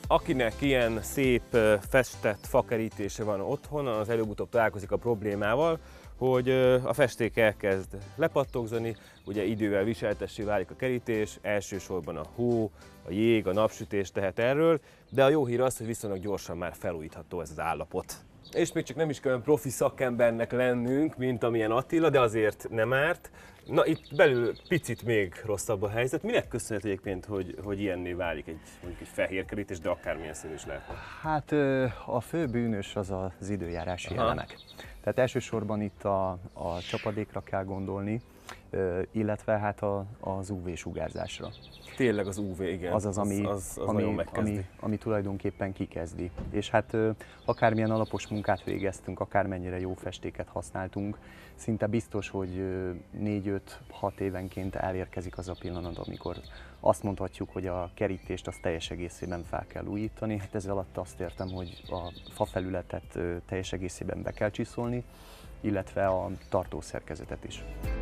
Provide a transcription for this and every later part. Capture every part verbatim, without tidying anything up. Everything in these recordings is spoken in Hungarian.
Akinek ilyen szép festett fakerítése van otthon, az előbb-utóbb találkozik a problémával, hogy a festék elkezd lepattogzani, ugye idővel viseltessé válik a kerítés, elsősorban a hó, a jég, a napsütés tehet erről, de a jó hír az, hogy viszonylag gyorsan már felújítható ez az állapot. És még csak nem is kell olyan profi szakembernek lennünk, mint amilyen Attila, de azért nem árt. Na, itt belül picit még rosszabb a helyzet. Minek köszönhető egyébként, hogy, hogy ilyenné válik egy, mondjuk egy fehér kerítés, de akármilyen szín is lehet? Hát a fő bűnös az az időjárási Aha. elemek. Tehát elsősorban itt a, a csapadékra kell gondolni, illetve hát a, az ú vé-sugárzásra. Tényleg az ú vé, igen. Az az, ami, az, az, az ami, ami, ami tulajdonképpen kikezdi. És hát akármilyen alapos munkát végeztünk, akármennyire jó festéket használtunk, szinte biztos, hogy négy-öt-hat évenként elérkezik az a pillanat, amikor azt mondhatjuk, hogy a kerítést azt teljes egészében fel kell újítani. Hát ezzel alatt azt értem, hogy a fafelületet teljes egészében be kell csiszolni, illetve a tartószerkezetet is.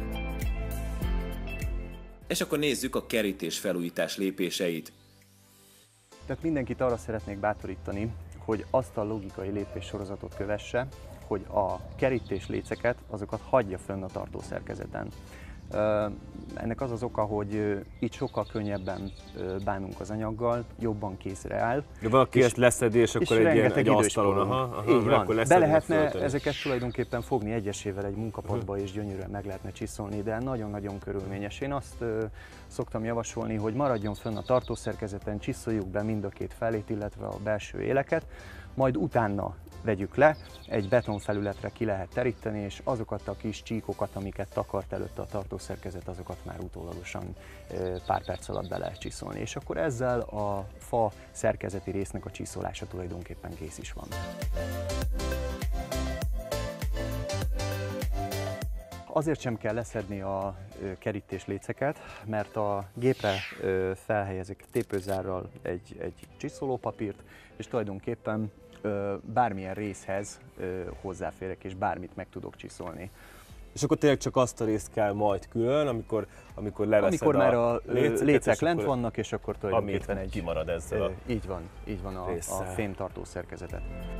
És akkor nézzük a kerítés felújítás lépéseit. Tehát mindenkit arra szeretnék bátorítani, hogy azt a logikai lépéssorozatot kövesse, hogy a kerítés léceket, azokat hagyja fönn a tartószerkezeten. Ennek az az oka, hogy itt sokkal könnyebben bánunk az anyaggal, jobban kézre áll. De valaki ezt leszedi, és akkor egy ilyen egy asztalon, aha, aha, így van. akkor Be lehetne fölteni. Ezeket tulajdonképpen fogni egyesével egy munkapadba, uh-huh. és gyönyörűen meg lehetne csiszolni, de nagyon-nagyon körülményes. Én azt uh, szoktam javasolni, hogy maradjon fönn a tartószerkezeten, csiszoljuk be mind a két felét, illetve a belső éleket, majd utána vegyük le, egy betonfelületre ki lehet teríteni, és azokat a kis csíkokat, amiket takart előtte a tartószerkezet, azokat már utólagosan pár perc alatt be lehet csiszolni. És akkor ezzel a fa szerkezeti résznek a csiszolása tulajdonképpen kész is van. Azért sem kell leszedni a kerítés léceket, mert a gépre felhelyezik tépőzárral egy, egy csiszolópapírt, és tulajdonképpen bármilyen részhez hozzáférek, és bármit meg tudok csiszolni. És akkor tényleg csak azt a részt kell majd külön, amikor, amikor leveszed amikor már a, a léceket, lécek lent vannak, és akkor tulajdonképpen egy... kimarad ezzel a Így van, így van a, a fémtartó szerkezetet.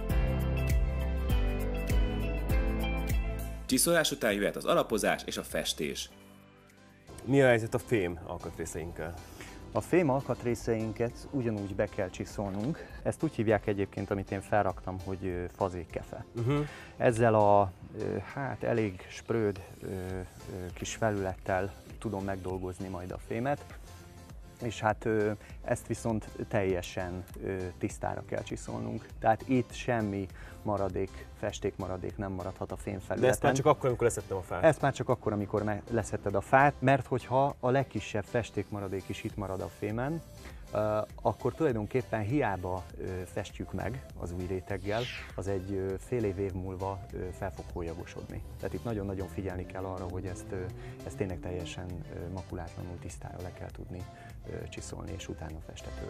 Csiszolás után jöhet az alapozás és a festés. Mi a helyzet a fém alkatrészeinkkel? A fém alkatrészeinket ugyanúgy be kell csiszolnunk. Ezt úgy hívják egyébként, amit én felraktam, hogy fazékkefe. Uh-huh. Ezzel a hát elég spröd kis felülettel tudom megdolgozni majd a fémet, és hát ezt viszont teljesen tisztára kell csiszolnunk. Tehát itt semmi maradék, festékmaradék nem maradhat a fémfelületen. De ezt már csak akkor, amikor leszettem a fát? Ezt már csak akkor, amikor leszetted a fát, mert hogyha a legkisebb festékmaradék is itt marad a fémen, akkor tulajdonképpen hiába festjük meg az új réteggel, az egy fél év, év múlva fel fog hólyagosodni. Tehát itt nagyon-nagyon figyelni kell arra, hogy ezt, ezt tényleg teljesen makulátlanul, tisztára le kell tudni csiszolni, és utána festető.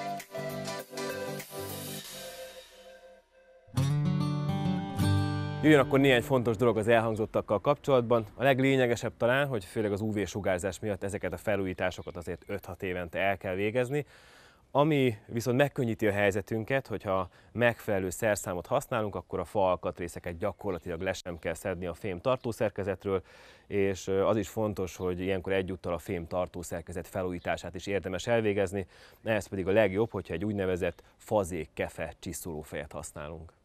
Jöjjön akkor néhány fontos dolog az elhangzottakkal kapcsolatban. A leglényegesebb talán, hogy főleg az ú vé-sugárzás miatt ezeket a felújításokat azért öt-hat évente el kell végezni. Ami viszont megkönnyíti a helyzetünket, hogyha megfelelő szerszámot használunk, akkor a fa alkatrészeket gyakorlatilag le sem kell szedni a fém tartószerkezetről, és az is fontos, hogy ilyenkor egyúttal a fém tartószerkezet felújítását is érdemes elvégezni, ehhez pedig a legjobb, hogyha egy úgynevezett fazékkefe csiszolófejet használunk.